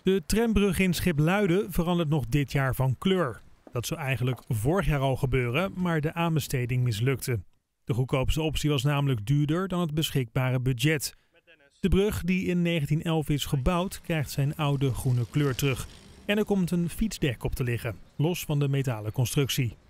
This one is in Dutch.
De trambrug in Schipluiden verandert nog dit jaar van kleur. Dat zou eigenlijk vorig jaar al gebeuren, maar de aanbesteding mislukte. De goedkoopste optie was namelijk duurder dan het beschikbare budget. De brug, die in 1911 is gebouwd, krijgt zijn oude groene kleur terug. En er komt een fietsdek op te liggen, los van de metalen constructie.